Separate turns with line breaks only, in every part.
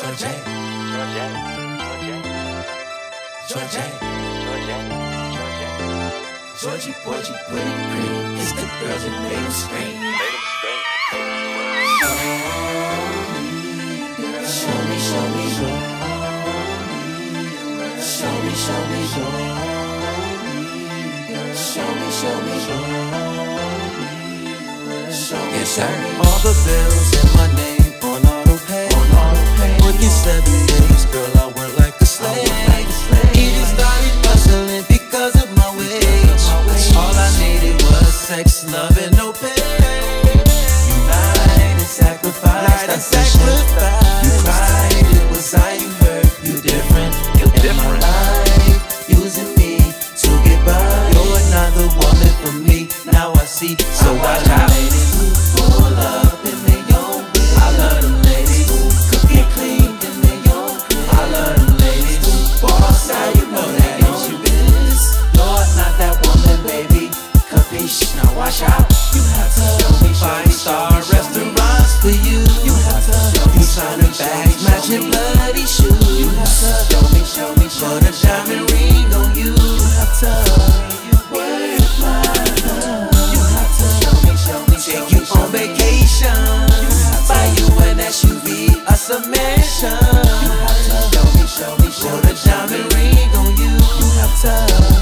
Georgie, Porgy, pretty green. It's the girls that made them scream. Show me, show me, show me, show me, show me, show me, show me, show me. Yes, sir. All the bills in my name on auto pay. Working 7 days, girl, I work like a slave. Even started hustling because of my wage. All I needed was sex, love, and no pay. You lied and sacrificed. You cried, it was I you hurt. You different. In my life, using me to get by. You're another woman for me. Now I see. So watch out. Ladies who pull up in their own way. I love them ladies who cook and clean in their own crib. I love them ladies who boss out. You know that ain't you biz. You're not that woman, baby. Capiche? Now watch out. You have to show me 5-star restaurants for you. You have to designer bags, matching bloody shoes. You have to show me, put a diamond ring on you. You have to work my love. You have to take you on vacation. Buy you an SUV, us a mansion. You have to show me, put a diamond ring on you. You have to.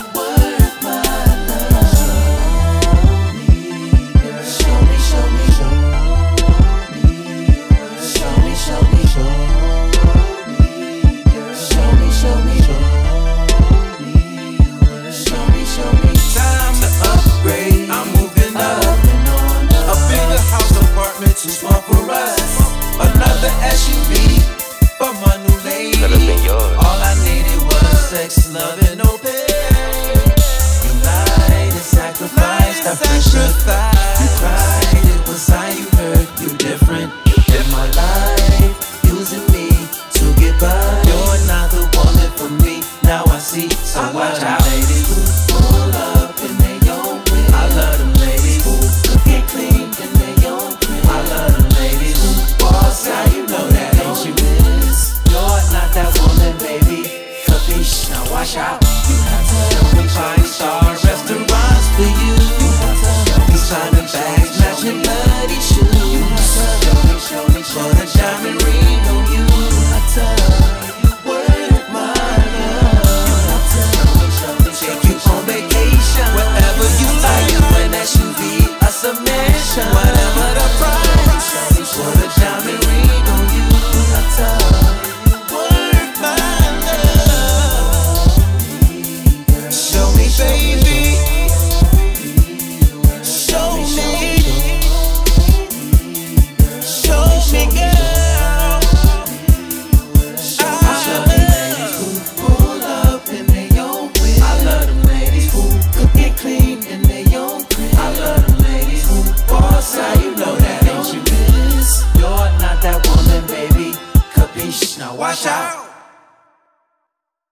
Too small for us. Another SUV for my new lady. All I needed was sex, love, and no pay. You lied and sacrificed. I sacrificed. You cried, it was I you hurt. You different. In my life, using me to get by. You're not the woman for me. Now I see. So watch out, ladies who pull up in their own way. I love them ladies who cook and clean in their own crib. I love them ladies who boss out. You know that ain't you biz. You're not that woman, baby. Capiche? Now watch out. You have to show me 5-star restaurants for you. You have to designer bags, matching bloody shoes. You have to show me, put a diamond ring on you. You have to work my love. You have to take you on vacation wherever you like. You an SUV, us a mansion, whatever the price. Put a diamond ring on you. You have to work my love. Show me, baby.